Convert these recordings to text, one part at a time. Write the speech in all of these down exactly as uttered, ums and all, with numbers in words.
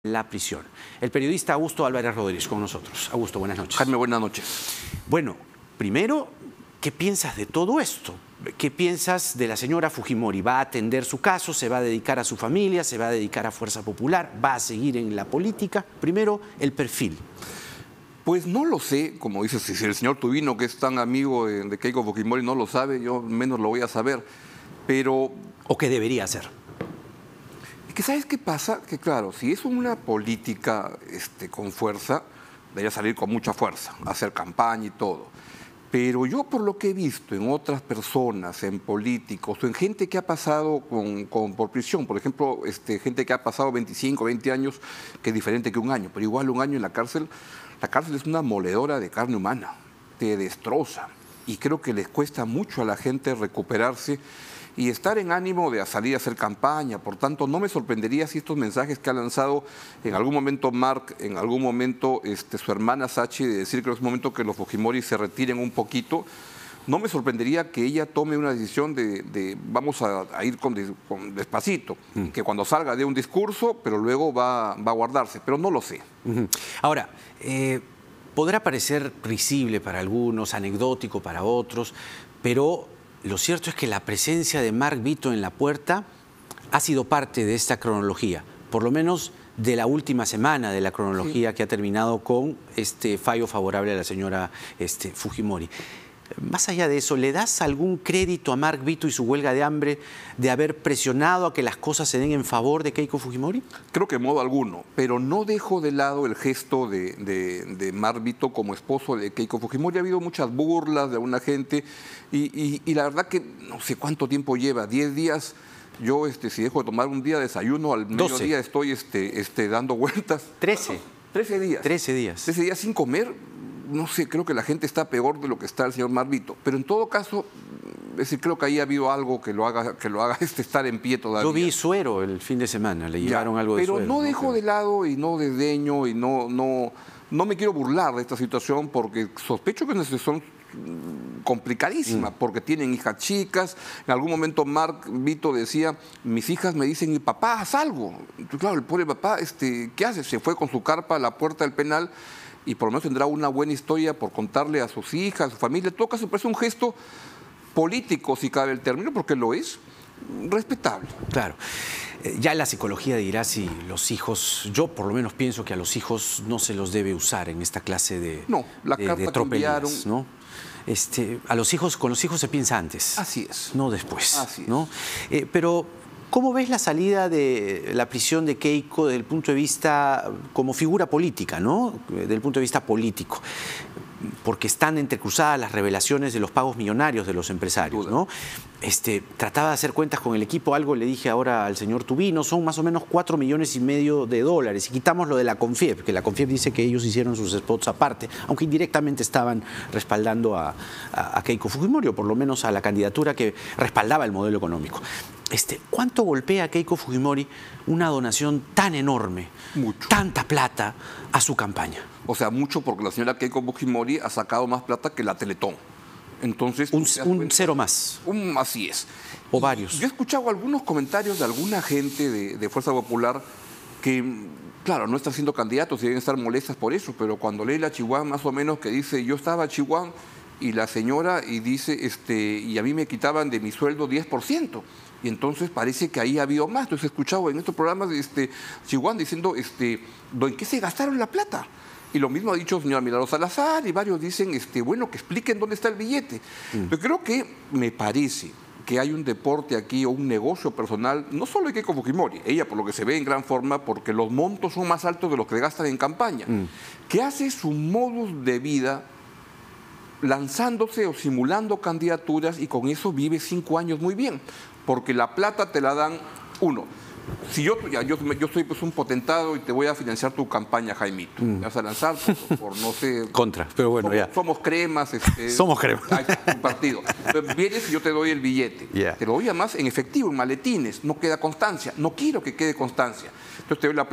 la prisión. El periodista Augusto Álvarez Rodríguez con nosotros. Augusto, buenas noches. Jaime, buenas noches. Bueno, primero, ¿qué piensas de todo esto? ¿Qué piensas de la señora Fujimori? ¿Va a atender su caso? ¿Se va a dedicar a su familia? ¿Se va a dedicar a Fuerza Popular? ¿Va a seguir en la política? Primero, el perfil. Pues no lo sé, como dices, si el señor Tubino, que es tan amigo de, de Keiko Fujimori, no lo sabe, yo menos lo voy a saber, pero... ¿O qué debería hacer? Es que ¿sabes qué pasa? Que claro, si es una política este, con fuerza, debería salir con mucha fuerza, hacer campaña y todo. Pero yo por lo que he visto en otras personas, en políticos, o en gente que ha pasado con, con, por prisión, por ejemplo, este, gente que ha pasado veinticinco, veinte años, que es diferente que un año, pero igual un año en la cárcel, la cárcel es una moledora de carne humana, te destroza. Y creo que les cuesta mucho a la gente recuperarse y estar en ánimo de salir a hacer campaña. Por tanto, no me sorprendería si estos mensajes que ha lanzado en algún momento Mark, en algún momento este, su hermana Sachi, de decir que es momento que los Fujimori se retiren un poquito, no me sorprendería que ella tome una decisión de, de vamos a, a ir con, con despacito, mm. que cuando salga dé un discurso, pero luego va, va a guardarse, pero no lo sé. Uh-huh. Ahora, eh, podrá parecer risible para algunos, anecdótico para otros, pero lo cierto es que la presencia de Mark Vito en la puerta ha sido parte de esta cronología, por lo menos de la última semana de la cronología sí. que ha terminado con este fallo favorable a la señora este, Fujimori. Más allá de eso, ¿le das algún crédito a Mark Vito y su huelga de hambre de haber presionado a que las cosas se den en favor de Keiko Fujimori? Creo que en modo alguno, pero no dejo de lado el gesto de, de, de Mark Vito como esposo de Keiko Fujimori. Ha habido muchas burlas de alguna gente y, y, y la verdad que no sé cuánto tiempo lleva, diez días. Yo este, si dejo de tomar un día de desayuno, al doce. mediodía estoy este, este, dando vueltas. trece. trece días. trece días. trece días sin comer. No sé, creo que la gente está peor de lo que está el señor Mark Vito. Pero en todo caso, es decir, creo que ahí ha habido algo que lo haga, que lo haga este estar en pie todavía. Yo vi suero el fin de semana, le llevaron ya, algo de pero suero. Pero no dejo ¿no? de lado y no desdeño y no, no, no me quiero burlar de esta situación porque sospecho que es una situación complicadísima, mm. porque tienen hijas chicas. En algún momento Mark Vito decía, mis hijas me dicen, papá, haz algo. Entonces, claro, el pobre papá, este, ¿qué hace? Se fue con su carpa a la puerta del penal y por lo menos tendrá una buena historia por contarle a sus hijas, a su familia. En todo caso, parece un gesto político, si cabe el término, porque lo es, respetable. Claro. Eh, ya la psicología dirá si los hijos, yo por lo menos pienso que a los hijos no se los debe usar en esta clase de, no, la de, carta de tropelías, enviaron... ¿no? Este, a los hijos, con los hijos se piensa antes. Así es. No después. Así es. ¿no? Eh, pero, ¿cómo ves la salida de la prisión de Keiko desde el punto de vista como figura política, ¿no? Desde el punto de vista político? Porque están entrecruzadas las revelaciones de los pagos millonarios de los empresarios, ¿no? Este, trataba de hacer cuentas con el equipo, algo le dije ahora al señor Tubino, son más o menos cuatro millones y medio de dólares. Y quitamos lo de la CONFIEP, que la CONFIEP dice que ellos hicieron sus spots aparte, aunque indirectamente estaban respaldando a, a, a Keiko Fujimori, o por lo menos a la candidatura que respaldaba el modelo económico. Este, ¿Cuánto golpea a Keiko Fujimori una donación tan enorme, mucho. tanta plata a su campaña? O sea, mucho porque la señora Keiko Fujimori ha sacado más plata que la Teletón. Entonces, un, un cero más. Un, así es. O varios. Yo he escuchado algunos comentarios de alguna gente de, de Fuerza Popular que, claro, no están siendo candidatos y deben estar molestas por eso, pero cuando lee la Chihuahua más o menos que dice, yo estaba Chihuahua y la señora y dice, este, y a mí me quitaban de mi sueldo diez por ciento. Y entonces parece que ahí ha habido más. Entonces he escuchado en estos programas este, Chihuahua diciendo, este, ¿en qué se gastaron la plata? Y lo mismo ha dicho el señor Milagro Salazar y varios dicen, este, bueno, que expliquen dónde está el billete. Mm. Yo creo que me parece que hay un deporte aquí o un negocio personal, no solo de Keiko Fujimori, ella por lo que se ve en gran forma, porque los montos son más altos de los que gastan en campaña, mm. que hace su modus de vida lanzándose o simulando candidaturas y con eso vive cinco años muy bien, porque la plata te la dan uno. Si yo, ya, yo, yo soy pues un potentado y te voy a financiar tu campaña, Jaimito. Mm. Me vas a lanzar por, por no sé... Contra, pero bueno, somos, ya. Somos cremas. Este, somos cremas. Hay un partido. Entonces, vienes y yo te doy el billete. Yeah. Te lo doy además en efectivo, en maletines. No queda constancia. No quiero que quede constancia. Entonces te doy la plata.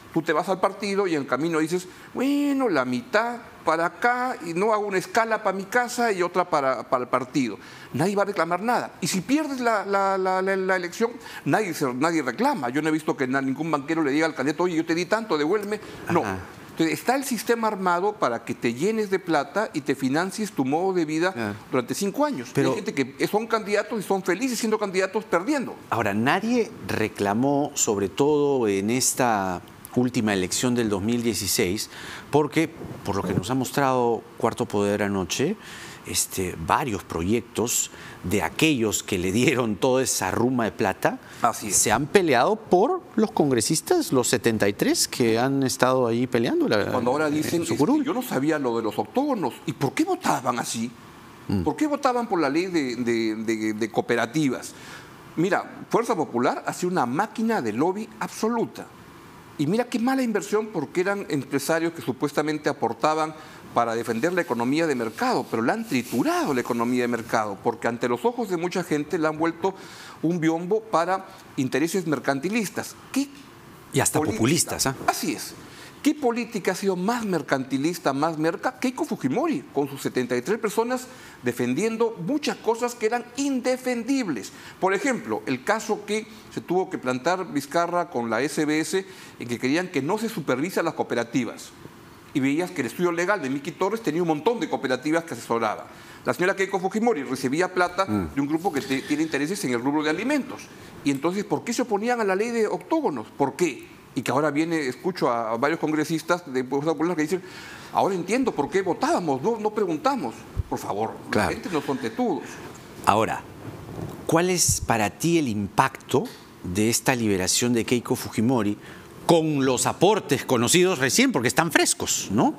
Tú te vas al partido y en el camino dices, bueno, la mitad para acá y no hago una escala para mi casa y otra para, para el partido. Nadie va a reclamar nada. Y si pierdes la, la, la, la, la elección, nadie, se, nadie reclama. Yo no he visto que ningún banquero le diga al candidato, oye, yo te di tanto, devuélveme. No. Ajá. Entonces, está el sistema armado para que te llenes de plata y te financies tu modo de vida ah. durante cinco años. Pero hay gente que son candidatos y son felices siendo candidatos perdiendo. Ahora, nadie reclamó, sobre todo en esta última elección del dos mil dieciséis, porque, por lo que nos ha mostrado Cuarto Poder anoche, este, varios proyectos de aquellos que le dieron toda esa ruma de plata se han peleado por los congresistas, los setenta y tres que han estado ahí peleando. La, Cuando ahora dicen, es que yo no sabía lo de los octógonos, ¿y por qué votaban así? Mm. ¿Por qué votaban por la ley de, de, de, de cooperativas? Mira, Fuerza Popular ha sido una máquina de lobby absoluta. Y mira qué mala inversión, porque eran empresarios que supuestamente aportaban para defender la economía de mercado, pero la han triturado la economía de mercado, porque ante los ojos de mucha gente la han vuelto un biombo para intereses mercantilistas. ¿Qué y hasta política? Populistas. ¿eh? Así es. ¿Qué política ha sido más mercantilista, más merca? Keiko Fujimori, con sus setenta y tres personas defendiendo muchas cosas que eran indefendibles. Por ejemplo, el caso que se tuvo que plantar Vizcarra con la S B S, en que querían que no se supervisa las cooperativas. Y veías que el estudio legal de Miki Torres tenía un montón de cooperativas que asesoraba. La señora Keiko Fujimori recibía plata mm. de un grupo que te, tiene intereses en el rubro de alimentos. Y entonces, ¿por qué se oponían a la ley de octógonos? ¿Por qué? Y que ahora viene, escucho a varios congresistas de Fuerza Popular que dicen, ahora entiendo por qué votábamos, no, no preguntamos. Por favor, claro. La gente no son tetudos. Ahora, ¿cuál es para ti el impacto de esta liberación de Keiko Fujimori con los aportes conocidos recién, porque están frescos, ¿no?,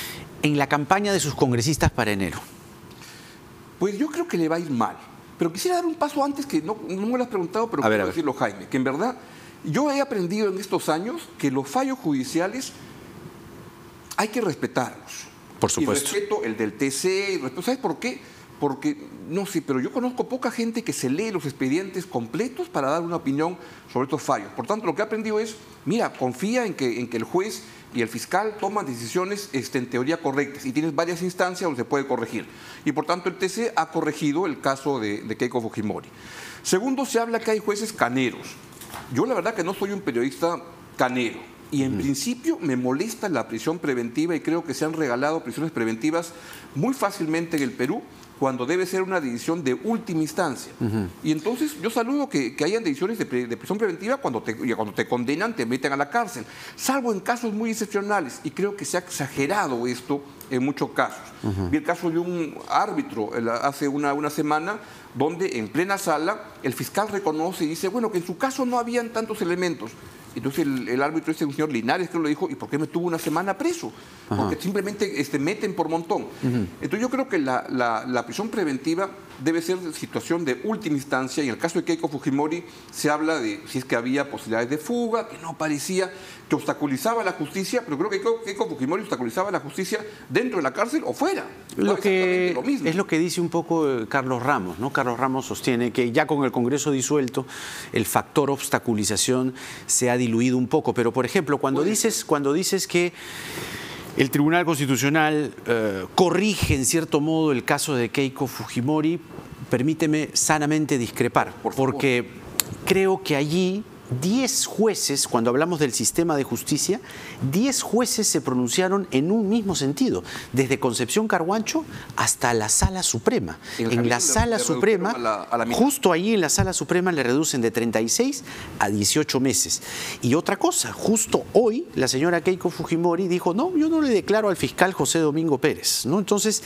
en la campaña de sus congresistas para enero? Pues yo creo que le va a ir mal. Pero quisiera dar un paso antes, que no, no me lo has preguntado, pero a quiero ver, decirlo, Jaime, que en verdad yo he aprendido en estos años que los fallos judiciales hay que respetarlos. Por supuesto. Y respeto el del T C, y respeto, ¿sabes por qué? Porque, no sé, pero yo conozco poca gente que se lee los expedientes completos para dar una opinión sobre estos fallos. Por tanto, lo que he aprendido es, mira, confía en que, en que el juez y el fiscal toman decisiones este, en teoría correctas, y tienes varias instancias donde se puede corregir. Y por tanto el T C ha corregido el caso de, de Keiko Fujimori. Segundo, se habla que hay jueces caneros. Yo la verdad que no soy un periodista canero, y en mm. principio me molesta la prisión preventiva, y creo que se han regalado prisiones preventivas muy fácilmente en el Perú, cuando debe ser una decisión de última instancia. Uh-huh. Y entonces yo saludo que, que hayan decisiones de, de prisión preventiva cuando te, cuando te condenan, te meten a la cárcel, salvo en casos muy excepcionales, y creo que se ha exagerado esto en muchos casos. Uh-huh. Vi el caso de un árbitro hace una, una semana, donde en plena sala el fiscal reconoce y dice, bueno, que en su caso no habían tantos elementos. Entonces el, el árbitro, este señor Linares, que lo dijo, ¿y por qué me tuvo una semana preso? Ajá. Porque simplemente este, meten por montón. Uh-huh. Entonces yo creo que la, la, la prisión preventiva debe ser situación de última instancia, y en el caso de Keiko Fujimori se habla de si es que había posibilidades de fuga, que no parecía, que obstaculizaba la justicia, pero creo que Keiko, Keiko Fujimori obstaculizaba la justicia dentro de la cárcel o fuera. Lo que lo mismo. Es lo que dice un poco Carlos Ramos, ¿no? Carlos Ramos sostiene que ya con el Congreso disuelto el factor obstaculización se ha diluido un poco, pero por ejemplo, cuando dices, cuando dices que el Tribunal Constitucional eh, corrige en cierto modo el caso de Keiko Fujimori, permíteme sanamente discrepar, Por porque creo que allí diez jueces, cuando hablamos del sistema de justicia, diez jueces se pronunciaron en un mismo sentido, desde Concepción Carhuancho hasta la Sala Suprema. En la Sala Suprema, a la, a la justo allí en la Sala Suprema le reducen de treinta y seis a dieciocho meses. Y otra cosa, justo hoy la señora Keiko Fujimori dijo, no, yo no le declaro al fiscal José Domingo Pérez, ¿no? Entonces,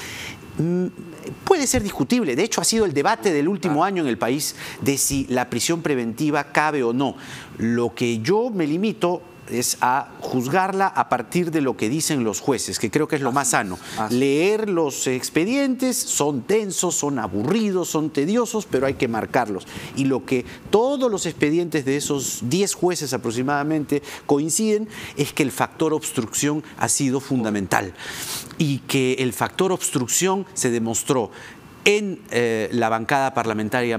puede ser discutible. De hecho, ha sido el debate del último año en el país de si la prisión preventiva cabe o no. Lo que yo me limito es a juzgarla a partir de lo que dicen los jueces, que creo que es lo más sano. Leer los expedientes, son tensos, son aburridos, son tediosos, pero hay que marcarlos. Y lo que todos los expedientes de esos diez jueces aproximadamente coinciden es que el factor obstrucción ha sido fundamental, y que el factor obstrucción se demostró en eh, la bancada parlamentaria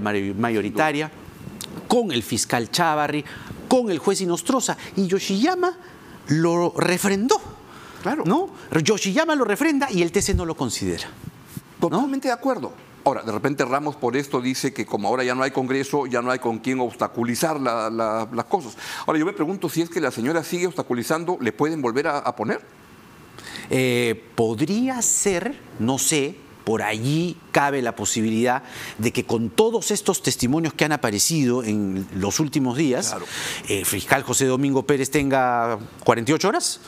mayoritaria, con el fiscal Chávarri, con el juez Inostroza, y Yoshiyama lo refrendó. Claro. ¿No? Yoshiyama lo refrenda y el T C no lo considera. Totalmente ¿no? de acuerdo. Ahora, de repente Ramos por esto dice que como ahora ya no hay Congreso, ya no hay con quién obstaculizar la, la, las cosas. Ahora, yo me pregunto si es que la señora sigue obstaculizando, ¿le pueden volver a, a poner? Eh, podría ser, no sé, por allí cabe la posibilidad de que con todos estos testimonios que han aparecido en los últimos días, claro. el fiscal José Domingo Pérez tenga cuarenta y ocho horas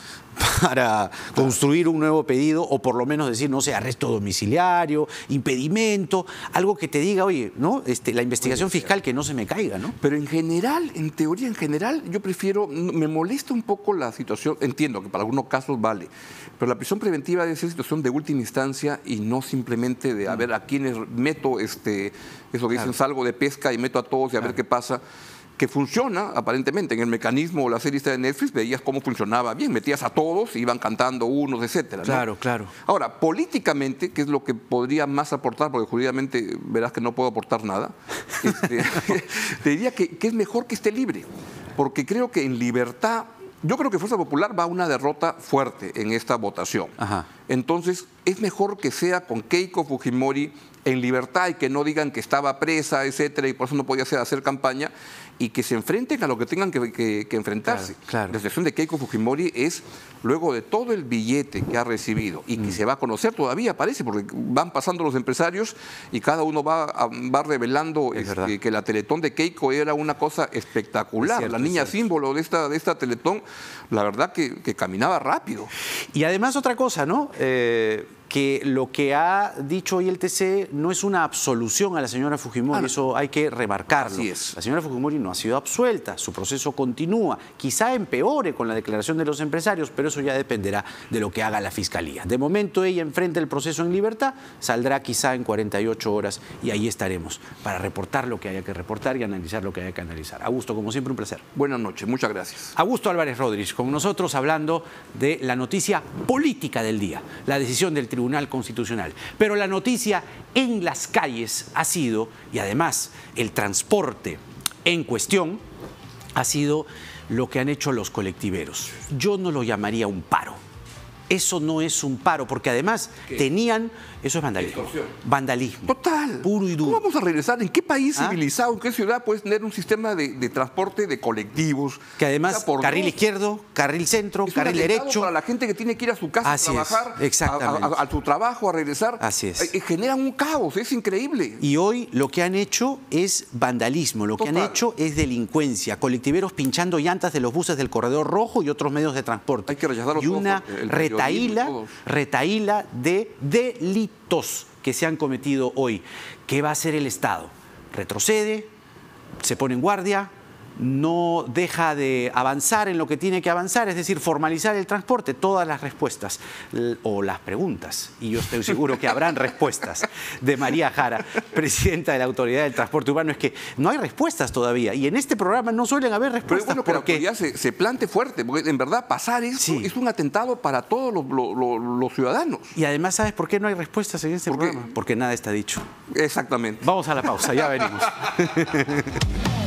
para claro. construir un nuevo pedido o por lo menos decir, no sé, arresto domiciliario, impedimento, algo que te diga, oye, ¿no? Este, la investigación fiscal que no se me caiga, ¿no? Pero en general, en teoría en general, yo prefiero, me molesta un poco la situación, entiendo que para algunos casos vale, pero la prisión preventiva debe ser situación de última instancia y no simplemente de a ver a quiénes meto, este, eso que dicen, claro. salgo de pesca y meto a todos y a claro. ver qué pasa. Que funciona, aparentemente, en el mecanismo o la serie de Netflix, veías cómo funcionaba bien, metías a todos, iban cantando unos, etcétera. Claro, ¿no? claro. Ahora, políticamente, que es lo que podría más aportar, porque jurídicamente verás que no puedo aportar nada, este, te diría que, que es mejor que esté libre, porque creo que en libertad, yo creo que Fuerza Popular va a una derrota fuerte en esta votación. Ajá. Entonces, es mejor que sea con Keiko Fujimori en libertad y que no digan que estaba presa, etcétera, y por eso no podía hacer, hacer campaña, y que se enfrenten a lo que tengan que, que, que enfrentarse. Claro, claro. La situación de Keiko Fujimori es, luego de todo el billete que ha recibido y que mm. se va a conocer todavía, parece, porque van pasando los empresarios y cada uno va, va revelando este, que la Teletón de Keiko era una cosa espectacular. Cierto, la niña símbolo de esta, de esta Teletón, la verdad que, que caminaba rápido. Y además otra cosa, ¿no? Eh... que lo que ha dicho hoy el T C no es una absolución a la señora Fujimori, ah, eso hay que remarcarlo. Así es. La señora Fujimori no ha sido absuelta, su proceso continúa, quizá empeore con la declaración de los empresarios, pero eso ya dependerá de lo que haga la Fiscalía. De momento ella enfrenta el proceso en libertad, saldrá quizá en cuarenta y ocho horas y ahí estaremos para reportar lo que haya que reportar y analizar lo que haya que analizar. Augusto, como siempre, un placer. Buenas noches, muchas gracias. Augusto Álvarez Rodríguez, con nosotros hablando de la noticia política del día, la decisión del Tribunal Tribunal Constitucional. Pero la noticia en las calles ha sido, y además el transporte en cuestión, ha sido lo que han hecho los colectiveros. Yo no lo llamaría un paro. Eso no es un paro, porque además ¿qué? Tenían... Eso es vandalismo. Vandalismo. Total. Puro y duro. ¿Cómo vamos a regresar? ¿En qué país ¿Ah? civilizado, en qué ciudad puedes tener un sistema de, de transporte de colectivos? Que además, carril dos, izquierdo, carril centro, es carril derecho. Para la gente que tiene que ir a su casa Así a trabajar, es. Exactamente. A, a, a su trabajo, a regresar. Así es. Eh, generan un caos, es increíble. Y hoy lo que han hecho es vandalismo, lo Total. que han hecho es delincuencia. Colectiveros pinchando llantas de los buses del Corredor Rojo y otros medios de transporte. Hay que rechazarlo. Y una retaíla, retaíla de delitos que se han cometido hoy. ¿Qué va a hacer el Estado? Retrocede, se pone en guardia, no deja de avanzar en lo que tiene que avanzar, es decir, formalizar el transporte. Todas las respuestas o las preguntas, y yo estoy seguro que habrán respuestas, de María Jara, presidenta de la Autoridad del Transporte Urbano, es que no hay respuestas todavía, y en este programa no suelen haber respuestas. Pero es bueno que porque... la autoridad se, se plante fuerte, porque en verdad pasar esto sí. es un atentado para todos los, los, los, los ciudadanos. Y además, ¿sabes por qué no hay respuestas en este programa? Porque nada está dicho. Exactamente. Vamos a la pausa, ya venimos.